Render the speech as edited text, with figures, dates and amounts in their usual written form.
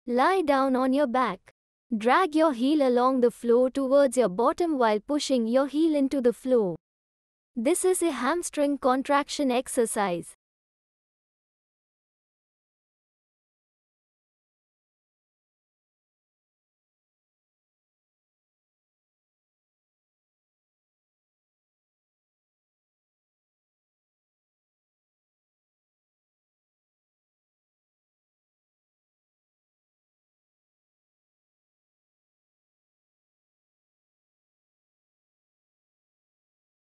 Lie down on your back. Drag your heel along the floor towards your bottom while pushing your heel into the floor. This is a hamstring contraction exercise.